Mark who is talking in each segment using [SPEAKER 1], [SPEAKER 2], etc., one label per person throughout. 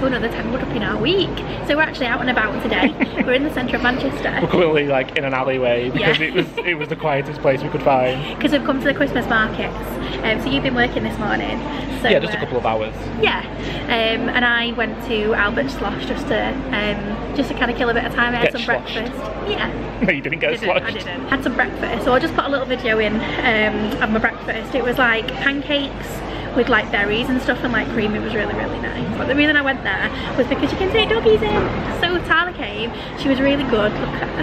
[SPEAKER 1] another 10 wood up in our week. So we're actually out and about today. We're in the centre of Manchester.
[SPEAKER 2] We're currently like in an alleyway because it was the quietest place we could find.
[SPEAKER 1] Because we've come to the Christmas markets. So you've been working this morning. So,
[SPEAKER 2] yeah, just a couple of hours.
[SPEAKER 1] Yeah. And I went to Albert Slosh just to kind of kill a bit of time. I had some breakfast. Yeah.
[SPEAKER 2] No, you didn't get sloshed.
[SPEAKER 1] I didn't. Had some breakfast. So I'll just put a little video in of my breakfast. It was like pancakes with like berries and stuff and like cream. It was really, really nice. But the reason I went there was because you can take doggies in. So Tala came. She was really good. Look at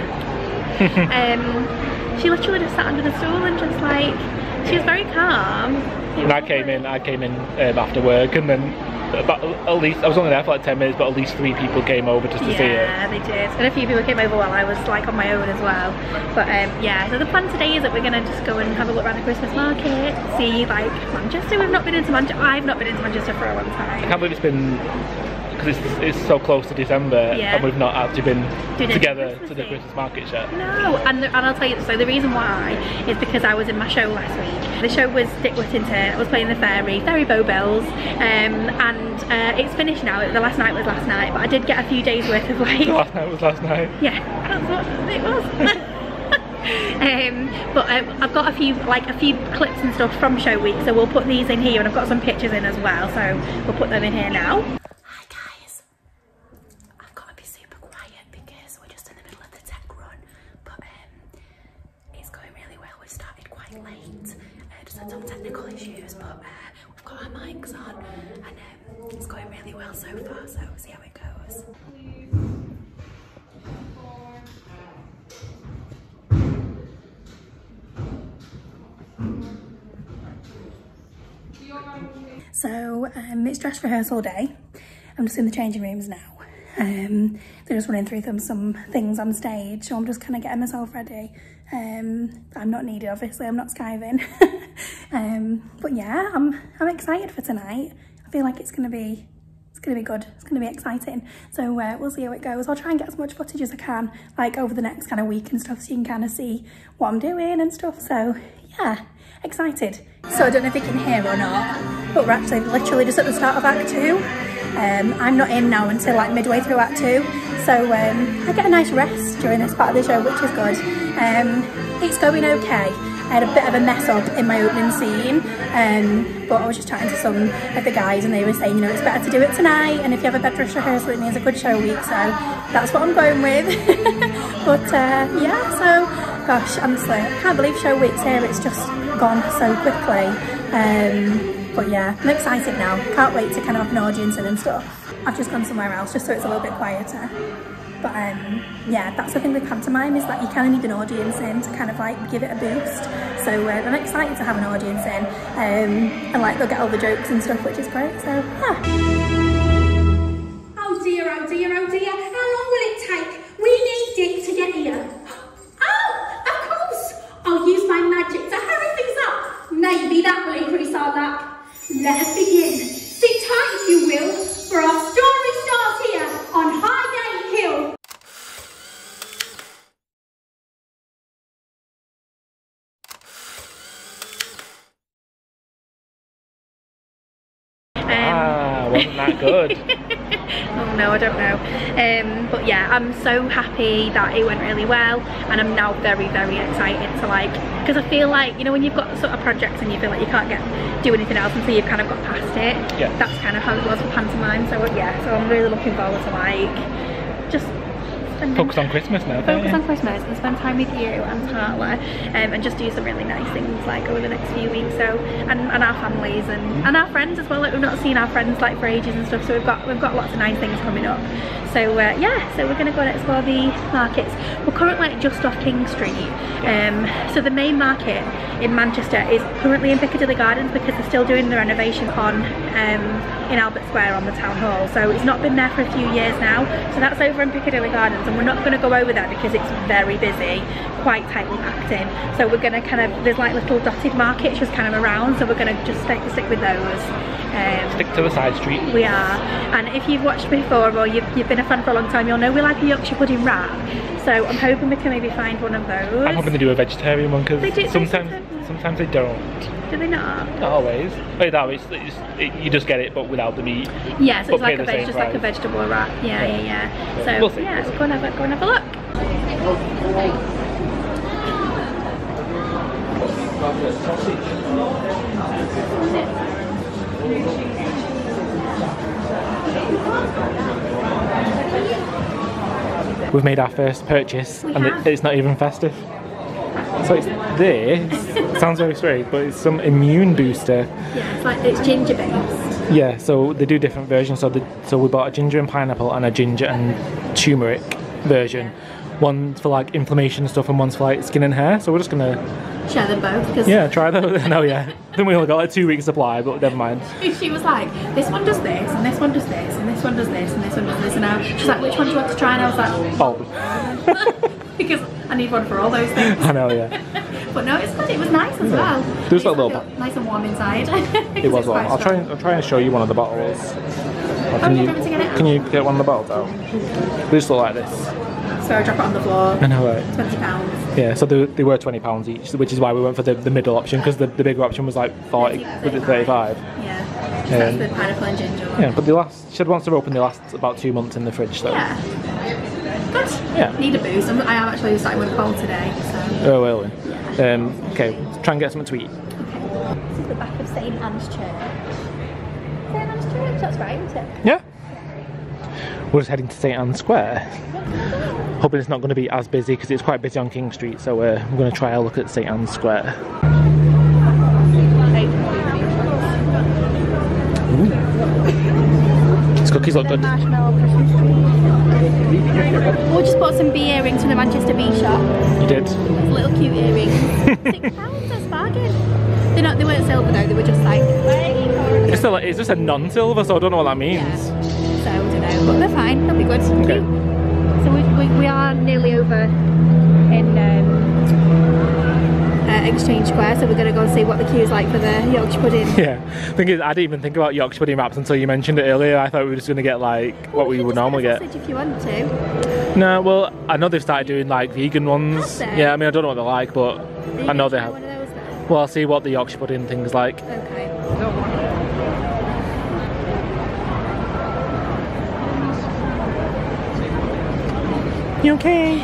[SPEAKER 1] her. She literally just sat under the stool and just like, she was very calm.
[SPEAKER 2] And I came in after work, and then about at least, I was only there for like 10 minutes, but at least 3 people came over just to see it.
[SPEAKER 1] Yeah, they did. And a few people came over while I was like on my own as well. But yeah, so the plan today is that we're gonna just go and have a look around the Christmas market, see like Manchester. We've not been into Manchester. I've not been into Manchester for a long time.
[SPEAKER 2] I can't believe it's been, because it's so close to December, and we've not actually been together to the Christmas market yet.
[SPEAKER 1] No, and I'll tell you, so the reason why is because I was in my show last week. The show was Dick Whittington. I was playing the Fairy Bow Bells, and it's finished now. The last night was last night, but I did get a few days worth of like...
[SPEAKER 2] The last night was last night?
[SPEAKER 1] Yeah, that's what it was. But I've got a few clips and stuff from show week, so we'll put these in here, and I've got some pictures in as well, so we'll put them in here now. Hi guys, I've got to be super quiet because we're just in the middle of the tech run, but it's going really well. We started quite late, just had some technical issues, but we've got our mics on, and it's going really well so far, so we'll see how it goes. So it's dress rehearsal day. I'm just in the changing rooms now. They're just running through some things on stage, so I'm just kind of getting myself ready. I'm not needed, obviously. I'm not skiving. But yeah, I'm excited for tonight. I feel like it's gonna be good. It's gonna be exciting. So we'll see how it goes. I'll try and get as much footage as I can, like over the next kind of week and stuff, so you can kind of see what I'm doing and stuff. So yeah, excited. So I don't know if you can hear or not, but we're actually literally just at the start of Act 2. I'm not in now until like midway through Act 2, so I get a nice rest during this part of the show, which is good. It's going okay. I had a bit of a mess up in my opening scene, but I was just chatting to some of the guys, and they were saying, you know, it's better to do it tonight, and if you have a bed dress rehearsal, it means a good show week, so that's what I'm going with. But yeah, so gosh, honestly, I can't believe show week's here. It's just gone so quickly. But yeah, I'm excited now. Can't wait to kind of have an audience in and stuff. I've just gone somewhere else just so it's a little bit quieter. But yeah, that's the thing with pantomime, is that you kind of need an audience in to kind of like give it a boost. So I'm excited to have an audience in, and like they'll get all the jokes and stuff, which is great. So yeah.
[SPEAKER 3] Oh dear, oh dear, oh dear. How long will it take? We need Dick to get here. Oh, of course. I'll use my magic to hurry things up. Maybe that will increase our luck. Let us begin. Sit tight, if you will, for our story starts here on Highgate Hill.
[SPEAKER 2] Wasn't that good?
[SPEAKER 1] Oh no, I don't know. But yeah, I'm so happy that it went really well, and I'm now very, very excited to like, because I feel like, you know, when you've got sort of projects and you feel like you can't do anything else until you've kind of got past it. Yeah. That's kind of how it was for pantomime. So yeah, so I'm really looking forward to like just
[SPEAKER 2] focus on Christmas now.
[SPEAKER 1] Focus on Christmas and spend time with you and Tala, and just do some really nice things like over the next few weeks. So and our families and our friends as well. Like, we've not seen our friends like for ages and stuff. So we've got lots of nice things coming up. So yeah, so we're gonna go and explore the markets. We're currently just off King Street. So the main market in Manchester is currently in Piccadilly Gardens because they're still doing the renovation on in Albert Square on the Town Hall. So it's not been there for a few years now. So that's over in Piccadilly Gardens, and we're not going to go over there because it's very busy, quite tightly packed in. So we're going to kind of, there's like little dotted markets just kind of around, so we're going to just stick with those.
[SPEAKER 2] Stick to the side street.
[SPEAKER 1] We are. And if you've watched before, or you've been a fan for a long time, you'll know we like a Yorkshire pudding wrap. So I'm hoping we can maybe find one of those.
[SPEAKER 2] I'm hoping to do a vegetarian one because sometimes sometimes they don't.
[SPEAKER 1] Do they not?
[SPEAKER 2] Not always. Wait, that way, you just get it, but without the meat.
[SPEAKER 1] Yeah, so it's
[SPEAKER 2] But
[SPEAKER 1] like
[SPEAKER 2] pay
[SPEAKER 1] a
[SPEAKER 2] the same
[SPEAKER 1] just like a
[SPEAKER 2] price.
[SPEAKER 1] vegetable wrap. Yeah. So
[SPEAKER 2] We'll see,
[SPEAKER 1] yeah,
[SPEAKER 2] we'll see.
[SPEAKER 1] go and have a look.
[SPEAKER 2] We've made our first purchase, and it's not even festive. So it's this. Sounds very strange, but it's some immune booster.
[SPEAKER 1] Yeah, it's ginger based.
[SPEAKER 2] Yeah, so they do different versions. So we bought a ginger and pineapple and a ginger and turmeric version. One's for like inflammation and stuff, and one's for like skin and hair. So we're just gonna
[SPEAKER 1] Share them both because
[SPEAKER 2] yeah try those. No, yeah. Then we only got like 2 weeks supply, but never mind.
[SPEAKER 1] she was like, this one does this, and this one does this, and this one does this, and this one does this, and now she's like, which one do you want to try? And I was like,
[SPEAKER 2] Oh,
[SPEAKER 1] because I need one for all those things.
[SPEAKER 2] I know, yeah.
[SPEAKER 1] But no, it's good. It was nice as well.
[SPEAKER 2] There was like a little.
[SPEAKER 1] Nice and warm inside.
[SPEAKER 2] It was warm. I'll try and show you one of the bottles. Or
[SPEAKER 1] Oh, you're going to get it out?
[SPEAKER 2] Can you get one of the bottles out? They just look like this.
[SPEAKER 1] So I drop it on the floor.
[SPEAKER 2] I know, right?
[SPEAKER 1] £20.
[SPEAKER 2] Yeah, so they were £20 each, which is why we went for the middle option, because the bigger option was like 40, was it 35?
[SPEAKER 1] Yeah. So that's the pineapple and ginger one.
[SPEAKER 2] Yeah, but she had once they're open, they last about 2 months in the fridge, so.
[SPEAKER 1] Yeah. Good.
[SPEAKER 2] Yeah.
[SPEAKER 1] Need a boost. I am actually starting with a cold today, so.
[SPEAKER 2] Oh, really? Okay, try and get something to eat.
[SPEAKER 1] This is the back of St Anne's Church. St Anne's Church, that's right, isn't it?
[SPEAKER 2] Yeah. We're just heading to St Anne's Square. Hoping it's not going to be as busy, because it's quite busy on King Street, so we're going to try a look at St Anne's Square. Ooh. These cookies look good.
[SPEAKER 1] Marshmallow Christmas tree. We just bought some bee earrings from the Manchester Bee Shop.
[SPEAKER 2] You did?
[SPEAKER 1] Little cute earrings. £6, that's bargain. They weren't silver though, they were just like...
[SPEAKER 2] It's just a non-silver, so I don't know what that means.
[SPEAKER 1] Yeah. So, I don't know, but they're fine, they'll be good.
[SPEAKER 2] Okay.
[SPEAKER 1] So we are nearly over in Exchange Square, so we're going to go and see what the queue's like for the Yorkshire pudding.
[SPEAKER 2] Yeah, thing is, I didn't even think about Yorkshire pudding wraps until you mentioned it earlier. I thought we were just going to get like what we would normally get.
[SPEAKER 1] If you want to.
[SPEAKER 2] No, well, I know they've started doing like vegan ones.
[SPEAKER 1] Have they?
[SPEAKER 2] Yeah, I mean, I don't know what they're like, but I know they have.
[SPEAKER 1] One of those then?
[SPEAKER 2] Well, I'll see what the Yorkshire pudding thing's like.
[SPEAKER 1] Okay.
[SPEAKER 2] You okay?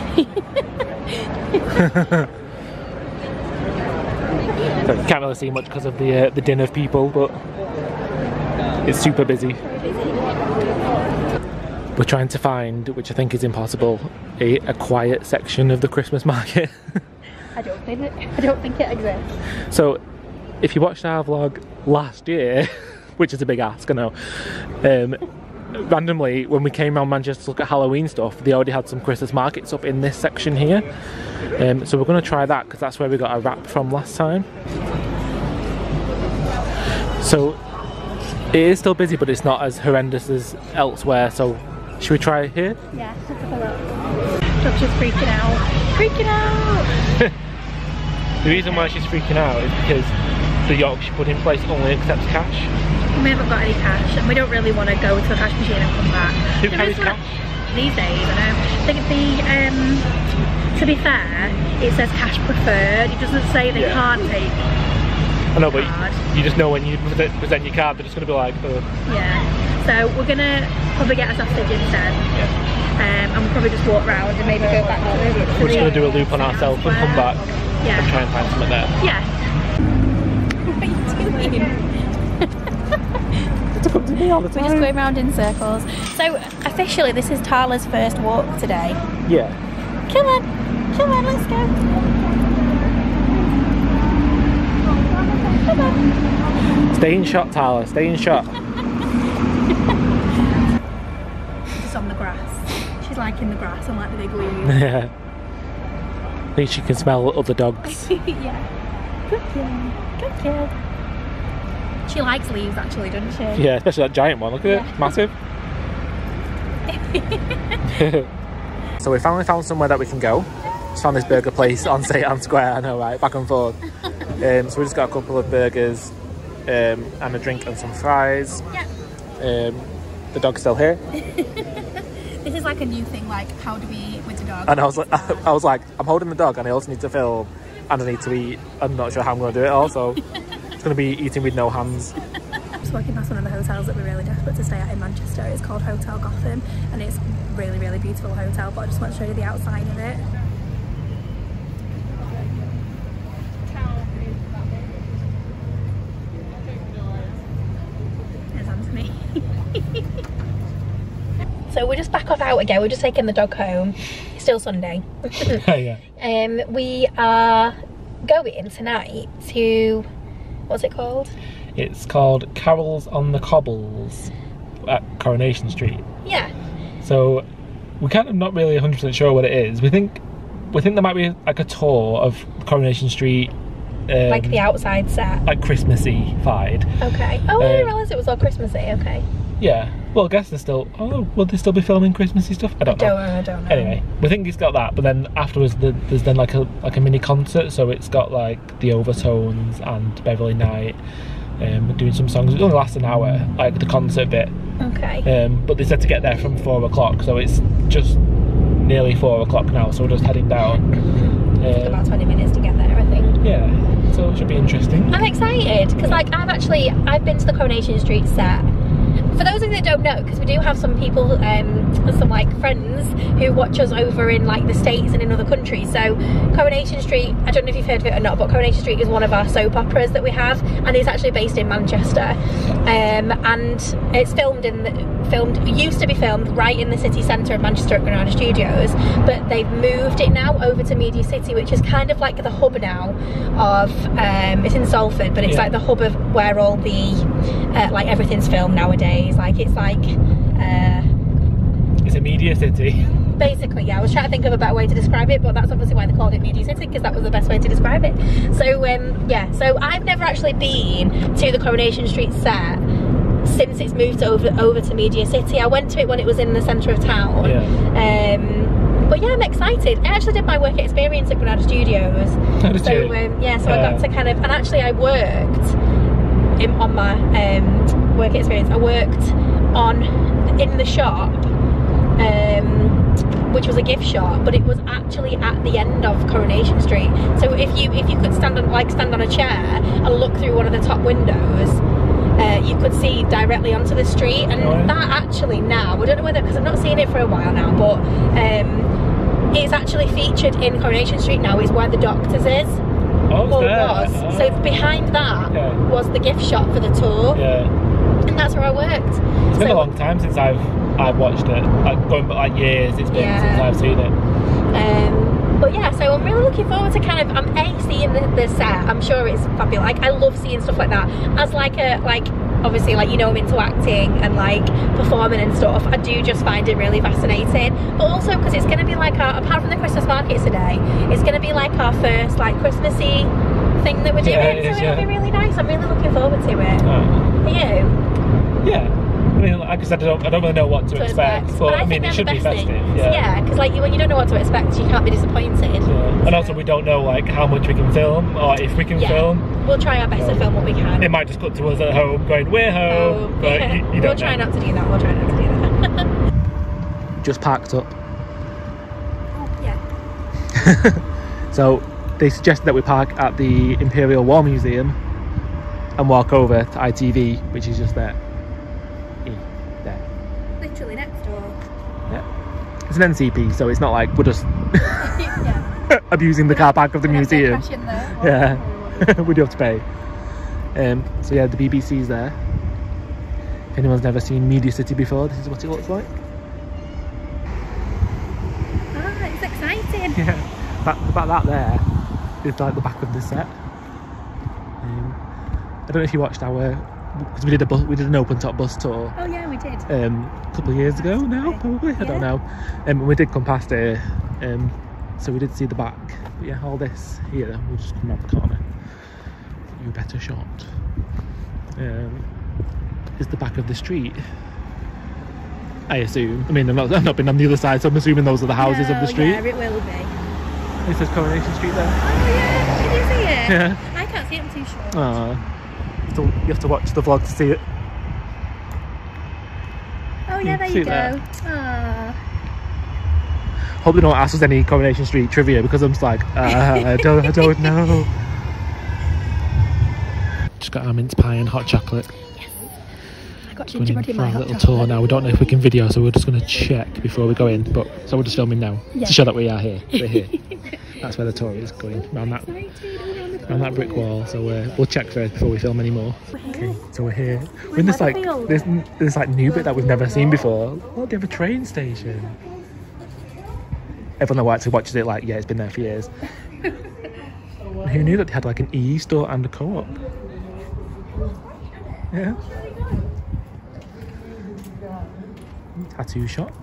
[SPEAKER 2] So you can't really see much because of the din of people, but it's super busy. We're trying to find, which I think is impossible, a quiet section of the Christmas market.
[SPEAKER 1] I don't think it exists.
[SPEAKER 2] So, if you watched our vlog last year, which is a big ask, I know, randomly when we came around Manchester to look at Halloween stuff, they already had some Christmas markets up in this section here. So we're going to try that because that's where we got our wrap from last time. So it is still busy, but it's not as horrendous as elsewhere. So should we try here?
[SPEAKER 1] Yeah, let's have a look. Doctor's freaking out. Freaking out!
[SPEAKER 2] The reason why she's freaking out is because the Yorkshire pudding place only accepts cash.
[SPEAKER 1] We haven't got any cash, and we don't really want to go to a cash machine and come back.
[SPEAKER 2] Who
[SPEAKER 1] There
[SPEAKER 2] carries
[SPEAKER 1] is
[SPEAKER 2] cash?
[SPEAKER 1] These days, I know. To be fair, it says cash preferred. It doesn't say they
[SPEAKER 2] Yeah.
[SPEAKER 1] can't take.
[SPEAKER 2] I know, but
[SPEAKER 1] Card.
[SPEAKER 2] you just know when you present your card, they're just going to be like, oh.
[SPEAKER 1] Yeah. So we're gonna probably get a sausage instead, and we'll probably just walk round and maybe go back to the.
[SPEAKER 2] We're just going to do a loop on ourselves and come back
[SPEAKER 1] Yeah.
[SPEAKER 2] and try and find something there.
[SPEAKER 1] Yeah. What are you doing?
[SPEAKER 2] It's come to me all the time.
[SPEAKER 1] We're just going round in circles. So officially, this is Tala's first walk today.
[SPEAKER 2] Yeah.
[SPEAKER 1] Come on, let's go. Come on.
[SPEAKER 2] Stay in shot, Tyler. Stay in shot.
[SPEAKER 1] Just on the grass. She's liking the grass and like the big leaves.
[SPEAKER 2] Yeah. At least you can smell other dogs.
[SPEAKER 1] Yeah. Good kid. Good kid. She likes leaves actually, doesn't she?
[SPEAKER 2] Yeah, especially that giant one. Look at it. Massive. So we finally found somewhere that we can go. Just found this burger place on St Anne's Square. I know, right? Back and forth. So we just got a couple of burgers and a drink and some fries.
[SPEAKER 1] Yeah.
[SPEAKER 2] The dog's still here.
[SPEAKER 1] This is like a new thing, like how do we eat with the dog?
[SPEAKER 2] And I was like, I'm holding the dog and I also need to film and I need to eat. I'm not sure how I'm going to do it all, so it's going to be eating with no hands.
[SPEAKER 1] Just walking past one of the hotels that we're really desperate to stay at in Manchester. It's called Hotel Gotham, and it's really, really beautiful hotel, but I just want to show you the outside of it. There's Anthony. So we're just back off out again. We're just taking the dog home. It's still Sunday.
[SPEAKER 2] Yeah.
[SPEAKER 1] We are going tonight to, what's it called?
[SPEAKER 2] It's called Carols on the Cobbles at Coronation Street.
[SPEAKER 1] Yeah.
[SPEAKER 2] So we're kind of not really 100% sure what it is. We think there might be like a tour of Coronation Street.
[SPEAKER 1] Like the outside set.
[SPEAKER 2] Like Christmassy-fied.
[SPEAKER 1] Okay. Oh, I didn't realise it was all Christmassy. Okay.
[SPEAKER 2] Yeah. Well, I guess they're still... Oh, will they still be filming Christmassy stuff? I don't know.
[SPEAKER 1] I don't know.
[SPEAKER 2] Anyway, we think it's got that, but then afterwards there's then like a mini concert, so it's got like the Overtones and Beverly Knight doing some songs. It only lasts an hour, like the concert bit.
[SPEAKER 1] Okay.
[SPEAKER 2] But they said to get there from 4 o'clock, so it's just nearly 4 o'clock now, so we're just heading down.
[SPEAKER 1] About 20 minutes to get there, I think.
[SPEAKER 2] Yeah, so it should be interesting.
[SPEAKER 1] I'm excited because like I've been to the Coronation Street set. For those of you that don't know, because we do have some people, some like friends who watch us over in like the States and in other countries. So Coronation Street, I don't know if you've heard of it or not, but Coronation Street is one of our soap operas that we have, and it's actually based in Manchester. And it's used to be filmed right in the city centre of Manchester at Granada Studios, but they've moved it now over to Media City, which is kind of like the hub now of, it's in Salford, but it's like the hub of where all the, like everything's filmed nowadays. Like it's like
[SPEAKER 2] it's a Media City.
[SPEAKER 1] Basically, yeah. I was trying to think of a better way to describe it, but that's obviously why they called it Media City, because that was the best way to describe it. So yeah, so I've never actually been to the Coronation Street set since it's moved over to Media City. I went to it when it was in the centre of town.
[SPEAKER 2] Yeah.
[SPEAKER 1] But yeah, I'm excited. I actually did my work experience at Granada Studios.
[SPEAKER 2] How did you?
[SPEAKER 1] Yeah, so I got to kind of, and actually I worked on my work experience. I worked in the shop, which was a gift shop, but it was actually at the end of Coronation Street. So if you could stand on a chair and look through one of the top windows, you could see directly onto the street. And that actually now, I don't know whether, because I've not seen it for a while now, but it's actually featured in Coronation Street now, is where the Doctors is.
[SPEAKER 2] Oh,
[SPEAKER 1] well, it was. So behind that was the gift shop for the tour.
[SPEAKER 2] Yeah.
[SPEAKER 1] And that's where I worked.
[SPEAKER 2] It's been a long time since I've watched it. Like going back like years it's been since I've seen it.
[SPEAKER 1] But yeah, so I'm really looking forward to kind of seeing the set. I'm sure it's fabulous. Like I love seeing stuff like that. As obviously, like, you know, I'm into acting and like performing and stuff. I do just find it really fascinating, but also because it's going to be like apart from the Christmas markets today, it's going to be like our first like Christmassy thing that we're doing. So it'll be really nice. I'm really looking forward to it. Are you?
[SPEAKER 2] Yeah. I mean, like I said, I don't really know what to expect, but I mean, it should be festive.
[SPEAKER 1] Yeah, because like when you don't know what to expect, you can't be disappointed.
[SPEAKER 2] Yeah. And also, we don't know like how much we can film or if we can film.
[SPEAKER 1] We'll try our best to film what we can.
[SPEAKER 2] It might just cut to us at home going, "We're home," but you don't know.
[SPEAKER 1] We'll try not to do that. We'll try not to do that.
[SPEAKER 2] Just packed up.
[SPEAKER 1] Oh yeah.
[SPEAKER 2] So they suggested that we park at the Imperial War Museum and walk over to ITV, which is just there.
[SPEAKER 1] Literally next door.
[SPEAKER 2] Yeah. It's an NCP, so it's not like we're just abusing the car park of the museum. Yeah. We do have to pay. So yeah, the BBC's there. If anyone's never seen Media City before, this is what it looks like.
[SPEAKER 1] Ah, it's exciting.
[SPEAKER 2] Yeah. That there is like the back of the set. I don't know if you watched our, because we did an open top bus tour.
[SPEAKER 1] Oh yeah, we did.
[SPEAKER 2] A couple of years ago now, probably. I don't know. We did come past here, so we did see the back. But yeah, all this here, we'll just come around the corner. You a better shot. Is the back of the street. I assume. I mean, I've not been on the other side, so I'm assuming those are the houses of the street.
[SPEAKER 1] Yeah, it will be.
[SPEAKER 2] It says Coronation Street there.
[SPEAKER 1] Oh yeah, did you see it?
[SPEAKER 2] Yeah.
[SPEAKER 1] I can't see it, I'm too short.
[SPEAKER 2] You have to watch the vlog to see it.
[SPEAKER 1] Oh yeah, there you go.
[SPEAKER 2] Hope they don't ask us any Coronation Street trivia because I'm just like, I don't know. Just got our mince pie and hot chocolate.
[SPEAKER 1] I got
[SPEAKER 2] Going
[SPEAKER 1] gingerbread
[SPEAKER 2] in
[SPEAKER 1] in
[SPEAKER 2] for
[SPEAKER 1] my
[SPEAKER 2] a
[SPEAKER 1] hot
[SPEAKER 2] little
[SPEAKER 1] chocolate.
[SPEAKER 2] tour now. We don't know if we can video, so we're just going to check before we go in. But so we're just filming now
[SPEAKER 1] Yeah.
[SPEAKER 2] to show that we are here. We're here. That's where the tour is going around that brick wall. So we'll check first before we film any more. Okay, so we're here. We're in this like this like new bit that we've never seen before. Oh, they have a train station. Everyone that actually watches it, like, yeah, it's been there for years. Who knew that they had like an E store and a co-op? Yeah. Tattoo shop.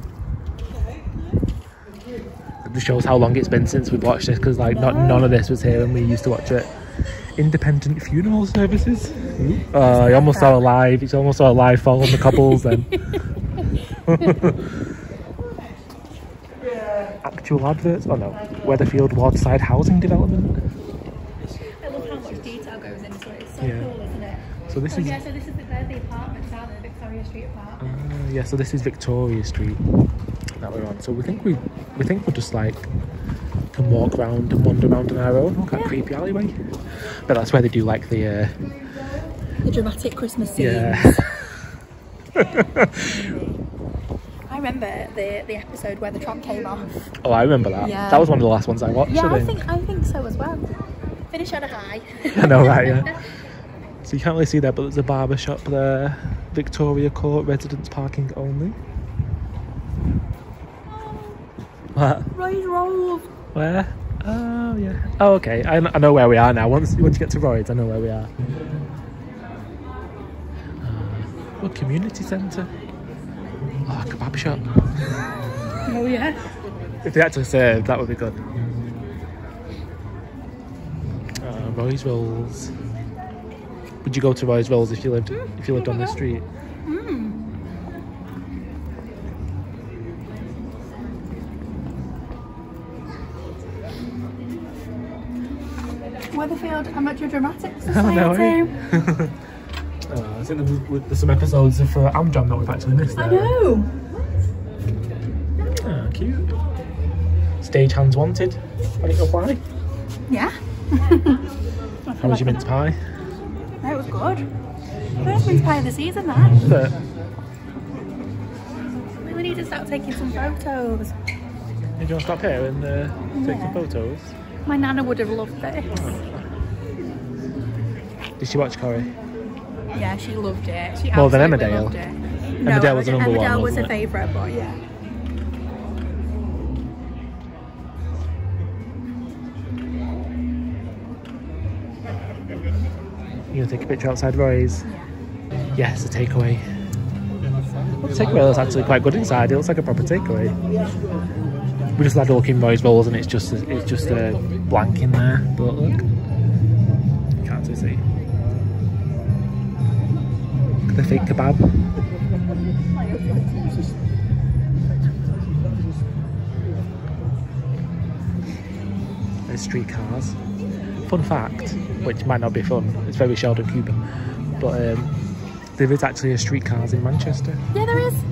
[SPEAKER 2] It just shows how long it's been since we've watched this, because like none of this was here when we used to watch it. Independent funeral services. Oh, you almost saw a live. It's almost saw a live fall on the cobbles then. Actual adverts. Oh no, Weatherfield Wardside Housing Development.
[SPEAKER 1] I love how much detail goes into it. It's so
[SPEAKER 2] Yeah.
[SPEAKER 1] cool, isn't it?
[SPEAKER 2] So this is
[SPEAKER 1] Yeah, so this is the apartments, aren't they? Victoria Street apartments.
[SPEAKER 2] yeah. So this is Victoria Street that we're on. So we think we're just like can walk around and wander around on our own. Look at that creepy alleyway. But that's where they do like the
[SPEAKER 1] dramatic Christmas scenes.
[SPEAKER 2] yeah.
[SPEAKER 1] I remember the episode where the tram came off.
[SPEAKER 2] Oh, I remember that.
[SPEAKER 1] Yeah.
[SPEAKER 2] That was one of the last ones I watched.
[SPEAKER 1] Yeah,
[SPEAKER 2] I think.
[SPEAKER 1] I think so as well. Finish on a high.
[SPEAKER 2] I know, right? Yeah. So you can't really see that, but there's a barber shop there. Victoria Court, residents parking only. What?
[SPEAKER 1] Roy's Roll.
[SPEAKER 2] Where? Oh yeah. Oh okay. I know where we are now. Once you get to Royds, I know where we are. What community centre? Oh, kebab shop.
[SPEAKER 1] Oh yeah.
[SPEAKER 2] If they actually served, that would be good. Roy's Rolls. Would you go to Roy's Rolls if you lived on this street?
[SPEAKER 1] Weatherfield Amateur Dramatic
[SPEAKER 2] Oh, no
[SPEAKER 1] Society.
[SPEAKER 2] way. I think there's some episodes of Amjam that we've actually missed there.
[SPEAKER 1] I know.
[SPEAKER 2] Oh, cute. Stagehands wanted. Want to apply?
[SPEAKER 1] Yeah.
[SPEAKER 2] How was your mince pie?
[SPEAKER 1] That was good. First mince pie of the season, that.
[SPEAKER 2] But
[SPEAKER 1] We need to start taking some photos.
[SPEAKER 2] do you want to stop here and take some photos?
[SPEAKER 1] My nana would have loved this.
[SPEAKER 2] Did she watch Corrie?
[SPEAKER 1] Yeah, she loved it. She
[SPEAKER 2] More than
[SPEAKER 1] absolutely
[SPEAKER 2] Emmerdale?
[SPEAKER 1] loved it.
[SPEAKER 2] Emmerdale was the number one,
[SPEAKER 1] Emmerdale was
[SPEAKER 2] wasn't
[SPEAKER 1] her
[SPEAKER 2] it?
[SPEAKER 1] favourite, but yeah.
[SPEAKER 2] You gonna take a picture outside Roy's? Yeah. Yes, a takeaway. The takeaway looks actually quite good inside. It looks like a proper takeaway. We just had a look in Roy's Rolls and it's just a blank in there. But look, you can't actually see. Look at the fake kebab. There's streetcars. Fun fact, which might not be fun, it's very Sheldon Cooper, but there is actually a streetcars in Manchester.
[SPEAKER 1] Yeah, there is.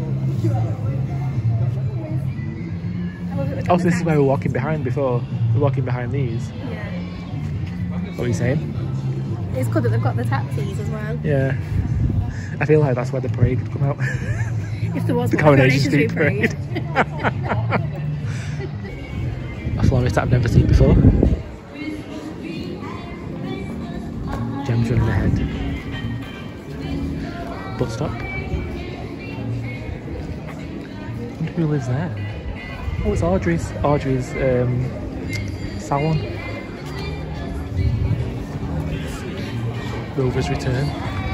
[SPEAKER 2] Oh, so this is where we were walking behind before. We're walking behind these.
[SPEAKER 1] Yeah.
[SPEAKER 2] What were you saying?
[SPEAKER 1] It's good that they've got the taxis as well.
[SPEAKER 2] Yeah. I feel like that's where the parade could come out.
[SPEAKER 1] If there was
[SPEAKER 2] The
[SPEAKER 1] one,
[SPEAKER 2] Coronation Street Parade. A florist that I've never seen before. Gems running ahead. Bus stop. I wonder who lives there. Oh, it's Audrey's. Audrey's salon. Rover's Return.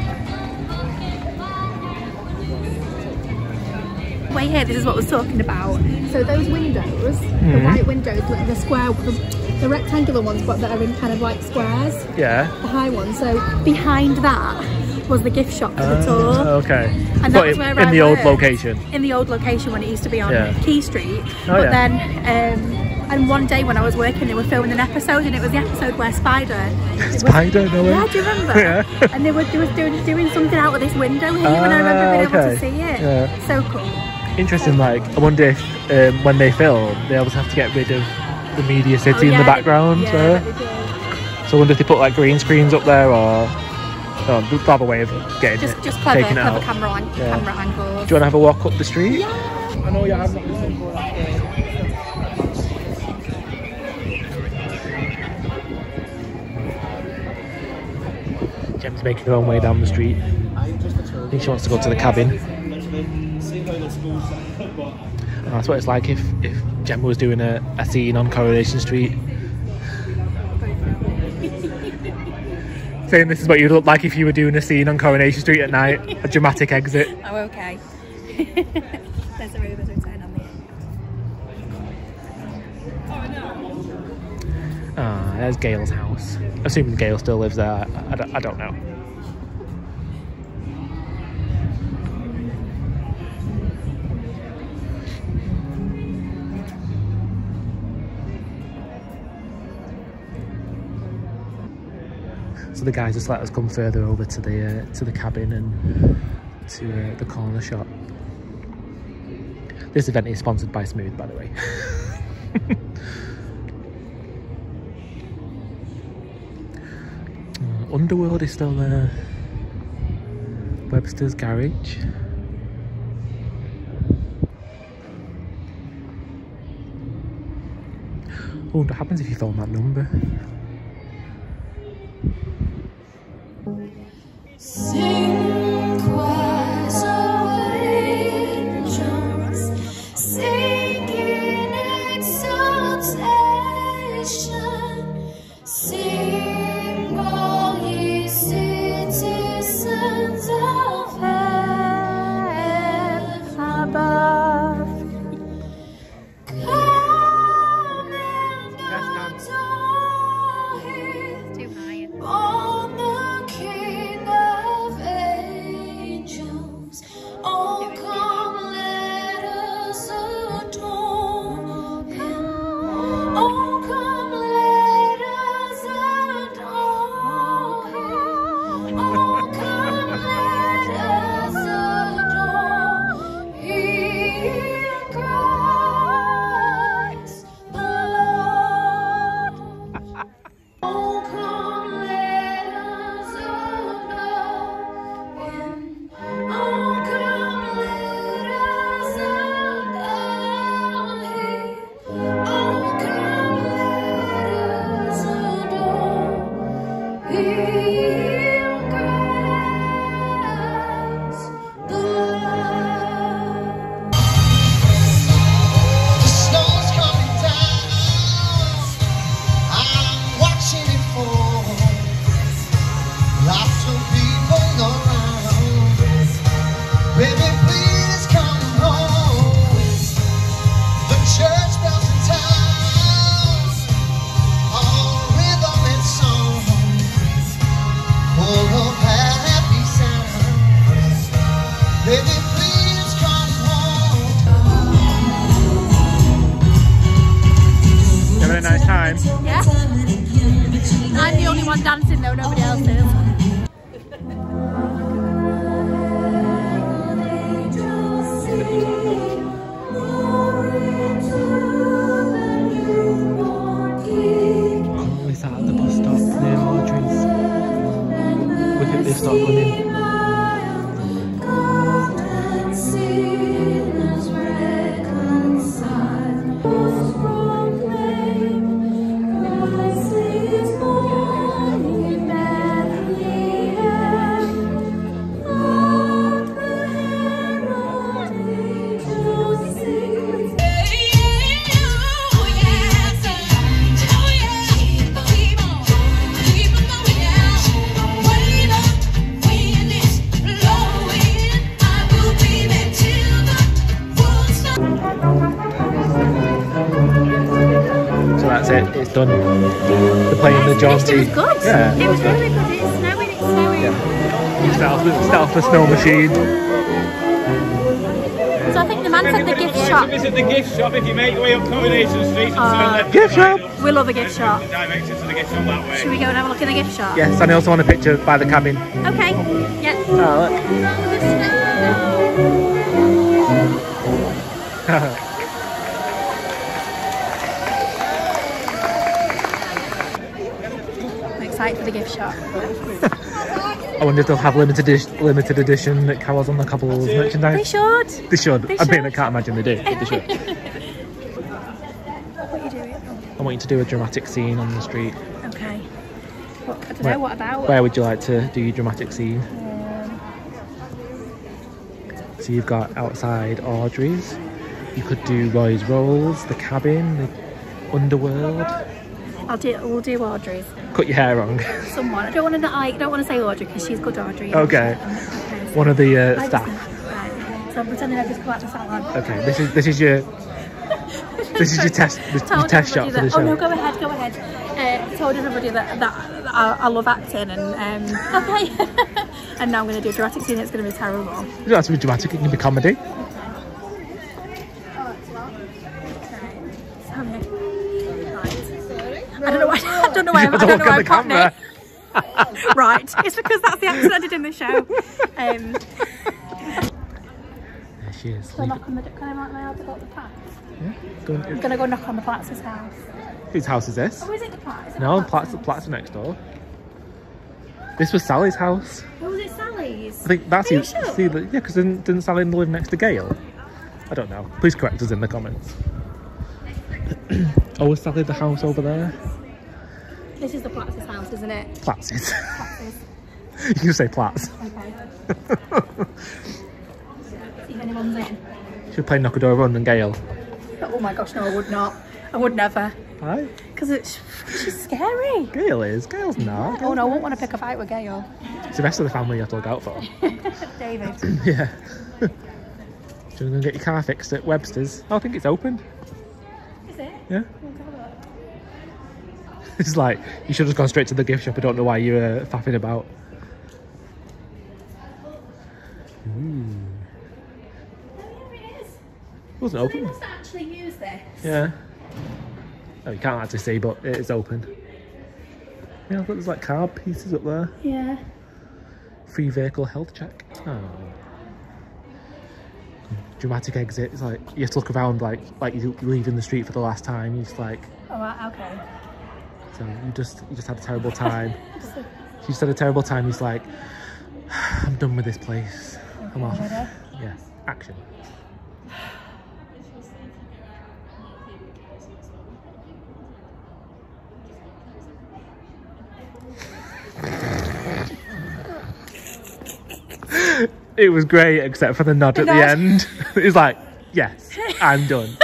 [SPEAKER 1] Wait here, this is what I was talking about. So those windows, the white windows, like the square, the rectangular ones, but that are in kind of like squares,
[SPEAKER 2] Yeah.
[SPEAKER 1] the high ones. So behind that was the gift shop for the tour.
[SPEAKER 2] Okay.
[SPEAKER 1] And
[SPEAKER 2] But
[SPEAKER 1] that was where
[SPEAKER 2] in
[SPEAKER 1] I
[SPEAKER 2] the old
[SPEAKER 1] worked.
[SPEAKER 2] location.
[SPEAKER 1] In the old location when it used to be on
[SPEAKER 2] Yeah.
[SPEAKER 1] Key Street.
[SPEAKER 2] Oh,
[SPEAKER 1] But
[SPEAKER 2] yeah.
[SPEAKER 1] then, and one day when I was working, they were filming an episode, and it was the episode where Spider.
[SPEAKER 2] Spider, no way.
[SPEAKER 1] Yeah, do you remember?
[SPEAKER 2] Yeah.
[SPEAKER 1] And they were doing something out of this window here, and I remember being able
[SPEAKER 2] okay.
[SPEAKER 1] to see it.
[SPEAKER 2] Yeah.
[SPEAKER 1] So cool.
[SPEAKER 2] Interesting, like, I wonder if when they film, they always have to get rid of the Media City in the background.
[SPEAKER 4] Yeah,
[SPEAKER 2] So I wonder if they put like green screens up there or they'll have a way of getting
[SPEAKER 4] just
[SPEAKER 2] it
[SPEAKER 4] clever,
[SPEAKER 2] taken out.
[SPEAKER 4] camera angles.
[SPEAKER 2] Do you want to have a walk up the street?
[SPEAKER 4] Yeah.
[SPEAKER 2] I know you have not listened for that. Gem's making her own way down the street. I think she wants to go to the cabin. That's what it's like if Gemma was doing a scene on Coronation Street. Saying this is what you'd look like if you were doing a scene on Coronation Street at night. A dramatic exit.
[SPEAKER 4] Oh, okay. There's a river return on the end.
[SPEAKER 2] There's Gail's house. Assuming Gail still lives there, I don't know. So the guys just let us come further over to the cabin and to the corner shop. This event is sponsored by Smooth, by the way. Underworld is still there. Webster's Garage. Oh, what happens if you phone that number?
[SPEAKER 5] Sing choirs of angels, singing exaltation. Sing all ye citizens of heaven above. Come and adore him.
[SPEAKER 4] Too high.
[SPEAKER 5] On the King of angels, oh come let us adore him. Oh come let us adore him. Oh come let us adore him, Christ the Lord. Oh, come let us adore him. Oh, come let us adore him. Oh, come let us adore him, Christ the Lord.
[SPEAKER 6] The snow's coming down. I'm watching it fall. Lots of people around. Baby, please come home. The church bells in town, all rhythm and song, full of happy sounds. Baby, please come home.
[SPEAKER 2] Having a nice time.
[SPEAKER 4] Yeah. I'm the only one dancing though, nobody else is.
[SPEAKER 2] Oh, is that at the bus stop near Audrey's? Look at this stop running. So that's it, it's done. They're playing the jaunty.
[SPEAKER 4] It was good.
[SPEAKER 2] Yeah,
[SPEAKER 4] It was really good. It's snowing, it's snowing.
[SPEAKER 2] Start off the snow machine.
[SPEAKER 4] So I think the man said the gift shop.
[SPEAKER 7] Visit the gift shop if you make your way up Coronation Street and turn left.
[SPEAKER 2] Gift shop!
[SPEAKER 4] We love a gift shop.
[SPEAKER 7] Direction to the gift shop that way.
[SPEAKER 4] Should we go and have a look in the gift shop?
[SPEAKER 2] Yes, and I also want a picture by the cabin.
[SPEAKER 4] Okay. Yeah.
[SPEAKER 2] Oh, look.
[SPEAKER 4] The snow. I'm excited for the gift shop.
[SPEAKER 2] I wonder if they'll have limited edition Carol's on the Couples merchandise.
[SPEAKER 4] They should.
[SPEAKER 2] They should.
[SPEAKER 4] They
[SPEAKER 2] I mean, I
[SPEAKER 4] should.
[SPEAKER 2] can't imagine they do, but they should.
[SPEAKER 1] What are you doing?
[SPEAKER 2] I want you to do a dramatic scene on the street.
[SPEAKER 1] Okay. What, I don't know, what about?
[SPEAKER 2] Where would you like to do your dramatic scene? So you've got outside Audrey's. You could do Roy's Rolls, the cabin, the underworld.
[SPEAKER 1] We'll do Audrey's.
[SPEAKER 2] Cut your hair wrong.
[SPEAKER 1] Someone. I don't want to say Audrey because she's good Audrey.
[SPEAKER 2] Okay. One of the staff.
[SPEAKER 1] Right. So I'm pretending I've just come out the salon.
[SPEAKER 2] Okay. This is your test your test shot for the show.
[SPEAKER 1] Oh no, go ahead. Told everybody that I love acting and okay. And now I'm going to do a dramatic scene. It's going to be terrible.
[SPEAKER 2] You don't have to be dramatic. It can be comedy.
[SPEAKER 1] I don't know why. I don't know why I'm Cockney. Right, it's because that's the accent I did in the show.
[SPEAKER 2] There she is.
[SPEAKER 1] Can I knock on the? Can I mark my out about the Platts?
[SPEAKER 2] Yeah. Go on.
[SPEAKER 1] I'm gonna go knock on the Platts' house.
[SPEAKER 2] Whose house is this?
[SPEAKER 1] Oh, is it the Platts?
[SPEAKER 2] No, Platts are next door. This was Sally's house.
[SPEAKER 1] Oh, was it Sally's?
[SPEAKER 2] I think that's
[SPEAKER 1] Are you
[SPEAKER 2] you.
[SPEAKER 1] sure?
[SPEAKER 2] See, yeah, because didn't Sally live next to Gail? I don't know. Please correct us in the comments. Oh, is Sally the house over there?
[SPEAKER 1] This is the Platts' house, isn't it?
[SPEAKER 2] Platts.
[SPEAKER 1] Platts.
[SPEAKER 2] You can say Platts.
[SPEAKER 1] Okay. See if anyone's in.
[SPEAKER 2] Should play Knock a Door Run and Gail.
[SPEAKER 1] Oh my gosh, no, I would not. I would never.
[SPEAKER 2] Why?
[SPEAKER 1] Because she's scary.
[SPEAKER 2] Gail is. Gail's not.
[SPEAKER 1] Oh no, I won't want to pick a fight with Gail.
[SPEAKER 2] It's the rest of the family you have to look out for.
[SPEAKER 1] David.
[SPEAKER 2] Yeah. Do you want to get your car fixed at Webster's? Oh, I think it's open.
[SPEAKER 1] Is it?
[SPEAKER 2] Yeah. It's like, you should have gone straight to the gift shop. I don't know why you were faffing about. Ooh. It wasn't
[SPEAKER 1] They
[SPEAKER 2] open.
[SPEAKER 1] must actually use this.
[SPEAKER 2] Yeah. Oh, you can't actually see, but it is open. Yeah, I thought there's like card pieces up there.
[SPEAKER 1] Yeah.
[SPEAKER 2] Free vehicle health check. Oh. Dramatic exit. It's like you have to look around like you're leaving the street for the last time. You're just like,
[SPEAKER 1] Oh, right, okay.
[SPEAKER 2] so you just had a terrible time. You just had a terrible time. He's like, I'm done with this place. I'm off.
[SPEAKER 1] Ready?
[SPEAKER 2] Yeah. Action. It was great, except for the nod at the end. It's like, yes, I'm done.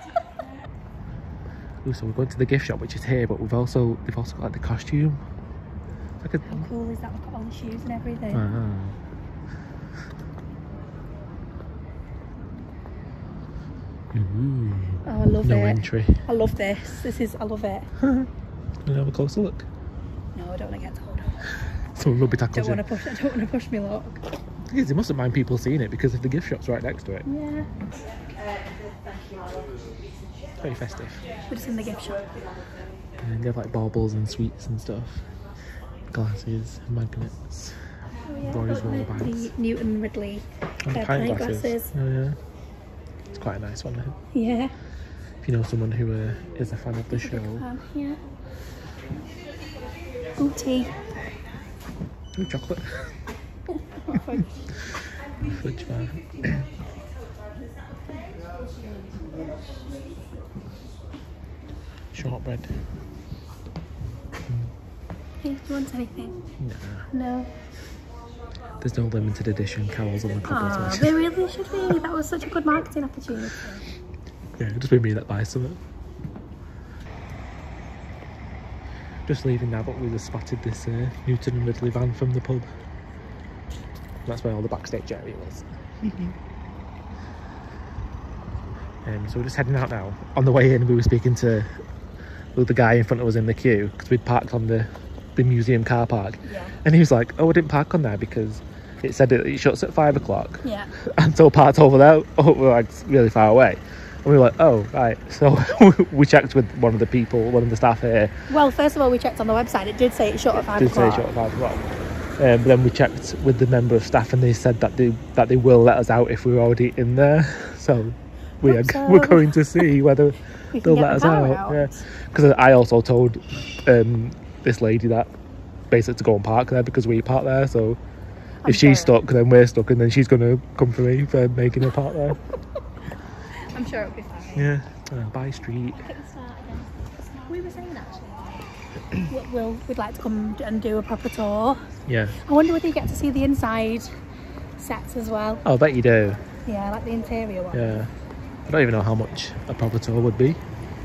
[SPEAKER 2] Ooh, so we're going to the gift shop, which is here, but they've also got like the costume. It's like a,
[SPEAKER 1] How cool is that? We've got all the shoes and everything.
[SPEAKER 2] Ooh,
[SPEAKER 1] Oh, I love
[SPEAKER 2] no
[SPEAKER 1] it.
[SPEAKER 2] entry.
[SPEAKER 1] I love this. I love it.
[SPEAKER 2] Can we have a closer look?
[SPEAKER 1] No, I don't want to get told.
[SPEAKER 2] Someone rugby
[SPEAKER 1] I
[SPEAKER 2] tackles
[SPEAKER 1] don't
[SPEAKER 2] you.
[SPEAKER 1] want to push me luck.
[SPEAKER 2] Thing is, they mustn't mind people seeing it because if the gift shop's right next to it.
[SPEAKER 1] Yeah.
[SPEAKER 2] Very festive.
[SPEAKER 1] We're just in the gift shop.
[SPEAKER 2] And they have like baubles and sweets and stuff. Glasses, magnets,
[SPEAKER 1] Oh yeah.
[SPEAKER 2] Roy's
[SPEAKER 1] I've got
[SPEAKER 2] roll
[SPEAKER 1] the
[SPEAKER 2] bags.
[SPEAKER 1] Newton Ridley
[SPEAKER 2] And
[SPEAKER 1] pint glasses.
[SPEAKER 2] Oh yeah. It's quite a nice one.
[SPEAKER 1] Yeah.
[SPEAKER 2] If you know someone who is a fan of the show.
[SPEAKER 1] Yeah. Ooh, tea.
[SPEAKER 2] Ooh, chocolate. Fudge bar. Shortbread.
[SPEAKER 1] Hey, do you want anything?
[SPEAKER 2] No.
[SPEAKER 1] No.
[SPEAKER 2] There's no limited edition Carol's on the Couples
[SPEAKER 1] Oh,
[SPEAKER 2] one.
[SPEAKER 1] they really should be. That was such a good marketing opportunity.
[SPEAKER 2] Yeah, it'll just be me that buys something. Just leaving now, but we just spotted this Newton and Ridley van from the pub. That's where all the backstage area was. So we're just heading out now. On the way in, we were speaking to the guy in front of us in the queue because we'd parked on the museum car park.
[SPEAKER 1] Yeah.
[SPEAKER 2] And he was like, "Oh, I didn't park on there because it said it shuts at 5 o'clock."
[SPEAKER 1] Yeah.
[SPEAKER 2] And so parked over there. Oh, we're like really far away. And we were like, "Oh, right." So we checked with one of the staff here.
[SPEAKER 1] Well, first of all, we checked on the website. It did say it shut at 5
[SPEAKER 2] Did say
[SPEAKER 1] o'clock.
[SPEAKER 2] shut at 5 o'clock. But then we checked with the member of staff, and they said that they will let us out if we're already in there. So
[SPEAKER 1] so.
[SPEAKER 2] we're going to see whether
[SPEAKER 1] We can
[SPEAKER 2] they'll
[SPEAKER 1] get
[SPEAKER 2] let
[SPEAKER 1] the
[SPEAKER 2] us
[SPEAKER 1] car
[SPEAKER 2] out. Yeah, because I also told this lady that basically to go and park there because we park there. So if she's stuck, then we're stuck, and then she's going to come for me for making her park there.
[SPEAKER 1] I'm sure it'll be fine.
[SPEAKER 2] Yeah, By Street.
[SPEAKER 1] We were saying actually, we'd like to come and do a proper tour.
[SPEAKER 2] Yeah.
[SPEAKER 1] I wonder whether you get to see the inside sets as well.
[SPEAKER 2] Oh, I bet you do.
[SPEAKER 1] Yeah, like the interior one.
[SPEAKER 2] Yeah. I don't even know how much a proper tour would be.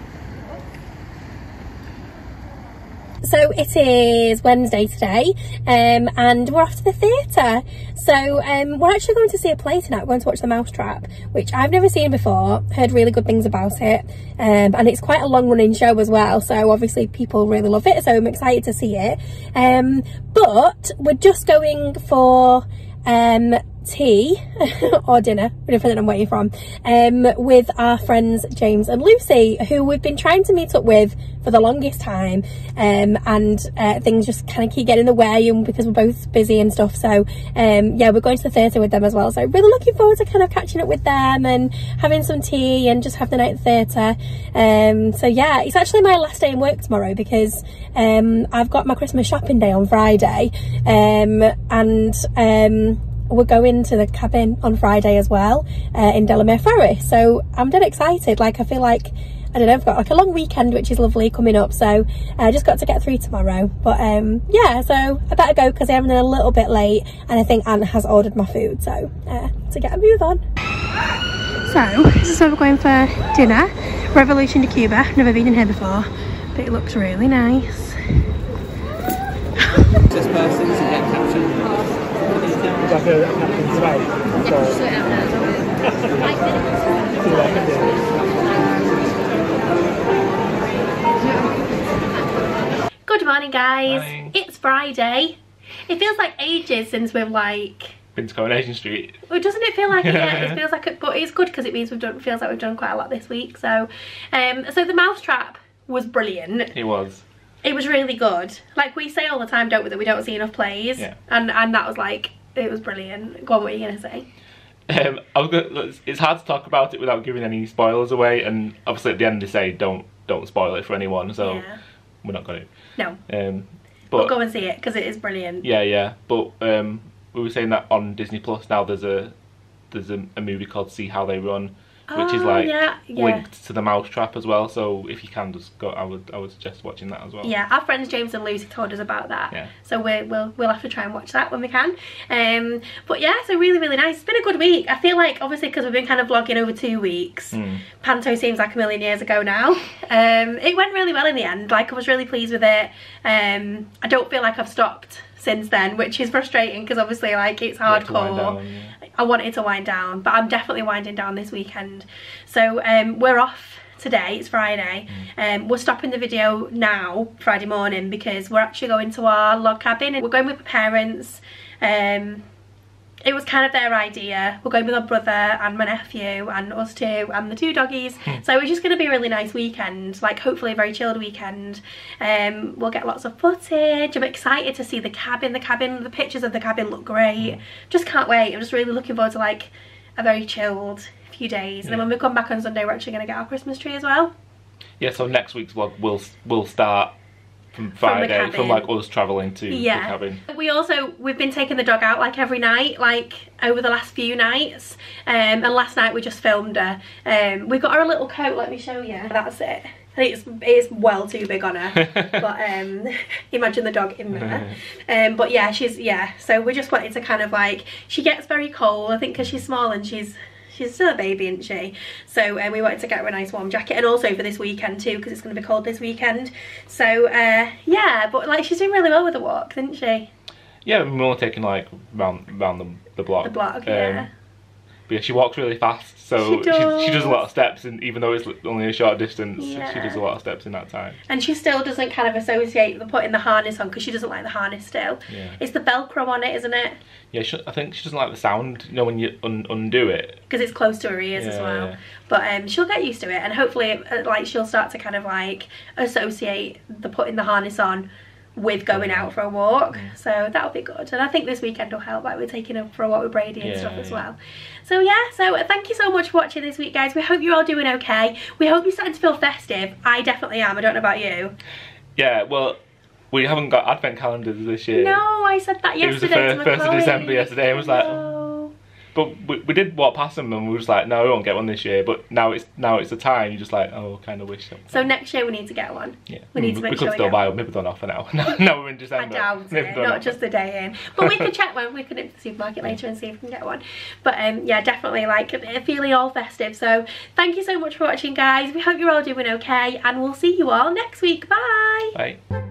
[SPEAKER 1] So it is Wednesday today, and we're off to the theatre. So we're actually going to see a play tonight. We're going to watch The Mousetrap, which I've never seen before, heard really good things about it, and it's quite a long running show as well, so obviously people really love it, so I'm excited to see it. But we're just going for tea or dinner, whatever that I'm waiting from, with our friends James and Lucy, who we've been trying to meet up with for the longest time, and things just kind of keep getting in the way, and because we're both busy and stuff. So yeah, we're going to the theatre with them as well, so really looking forward to kind of catching up with them and having some tea and just have the night at the theatre. So yeah, it's actually my last day in work tomorrow because I've got my Christmas shopping day on Friday, and we're going to the cabin on Friday as well, in Delamere Ferry. So I'm dead excited. Like, I feel like, I don't know, I've got like a long weekend, which is lovely, coming up. So I just got to get through tomorrow. But yeah, so I better go because I'm running a little bit late, and I think Anne has ordered my food. So to get a move on. So this is where we're going for dinner. Revolution de Cuba. Never been in here before, but it looks really nice.
[SPEAKER 2] This person to get captured. Like a captain's right.
[SPEAKER 1] Good morning, guys.
[SPEAKER 2] Morning.
[SPEAKER 1] It's Friday. It feels like ages since we've like
[SPEAKER 2] been to Coronation Street.
[SPEAKER 1] Well, doesn't it feel like it? Yeah, it feels like it, but it's good because it means feels like we've done quite a lot this week. So, so The Mousetrap was brilliant.
[SPEAKER 2] It was.
[SPEAKER 1] It was really good. Like we say all the time, don't we, that we don't see enough plays.
[SPEAKER 2] Yeah.
[SPEAKER 1] And that was like, it was brilliant. Go on, what are you gonna say?
[SPEAKER 2] It's hard to talk about it without giving any spoilers away, and obviously at the end they say don't spoil it for anyone, so yeah. We're not going to.
[SPEAKER 1] No.
[SPEAKER 2] But
[SPEAKER 1] we'll go and see it because it is brilliant.
[SPEAKER 2] Yeah. But we were saying that on Disney Plus now there's a movie called See How They Run, which is like linked to The Mousetrap as well. So if you can just go, I would suggest watching that as well.
[SPEAKER 1] Yeah, our friends James and Lucy told us about that.
[SPEAKER 2] Yeah.
[SPEAKER 1] So we'll have to try and watch that when we can. But yeah, so really nice. It's been a good week. I feel like obviously because we've been kind of vlogging over 2 weeks, Panto seems like a million years ago now. It went really well in the end. Like I was really pleased with it. I don't feel like I've stopped since then, which is frustrating because obviously like it's hardcore. I wanted to wind down, but I'm definitely winding down this weekend. So we're off today, it's Friday. We're stopping the video now, Friday morning, because we're actually going to our log cabin. We're going with my parents. It was kind of their idea. We're going with my brother and my nephew and us two and the 2 doggies. So it's just going to be a really nice weekend, like hopefully a very chilled weekend. We'll get lots of footage. I'm excited to see the cabin. The pictures of the cabin look great. Just can't wait. I'm just really looking forward to like a very chilled few days. And then when we come back on Sunday, we're actually going to get our Christmas tree as well.
[SPEAKER 2] Yeah, so next week's vlog will start from Friday, from like us travelling to the cabin. We've been taking the dog out like every night, like over the last few nights, and last night we just filmed her. We've got her a little coat, let me show you. That's it. I think it's well too big on her, but imagine the dog in there. But yeah, so we just wanted to kind of like, she gets very cold, I think because she's small and she's still a baby, isn't she? So we wanted to get her a nice warm jacket, and also for this weekend too, because it's going to be cold this weekend. So yeah, but like she's doing really well with the walk, didn't she? Yeah, we're all taking like round the block. The block, yeah. But yeah, she walks really fast, so she does a lot of steps, and even though it's only a short distance, she does a lot of steps in that time. And she still doesn't kind of associate the putting the harness on, because she doesn't like the harness still. Yeah. It's the Velcro on it, isn't it? Yeah, I think she doesn't like the sound, you know, when you undo it. Because it's close to her ears as well. Yeah. But she'll get used to it, and hopefully like she'll start to kind of like associate the putting the harness on
[SPEAKER 1] with going out for a walk, so that'll be good. And I think this weekend will help, like we're taking up for a walk with Brady and stuff as well. So yeah, so thank you so much for watching this week, guys. We hope you're all doing okay. We hope you're starting to feel festive. I definitely am. I don't know about you.
[SPEAKER 2] Yeah, well, we haven't got advent calendars this year.
[SPEAKER 1] No, I said that yesterday.
[SPEAKER 2] It was the 1st of December yesterday. I was like,
[SPEAKER 1] no.
[SPEAKER 2] But we did walk past them and we were just like, no, we won't get one this year. But now it's the time. You're just like, oh, kind of wish.
[SPEAKER 1] So next year we need to get one.
[SPEAKER 2] Yeah,
[SPEAKER 1] we need to make
[SPEAKER 2] we
[SPEAKER 1] sure
[SPEAKER 2] could still buy one. Maybe they're not for now. Now we're in December.
[SPEAKER 1] I doubt it. Not just the day in. But we could check when we could into the supermarket later and see if we can get one. But yeah, definitely like feeling all festive. So thank you so much for watching, guys. We hope you're all doing okay, and we'll see you all next week. Bye.
[SPEAKER 2] Bye.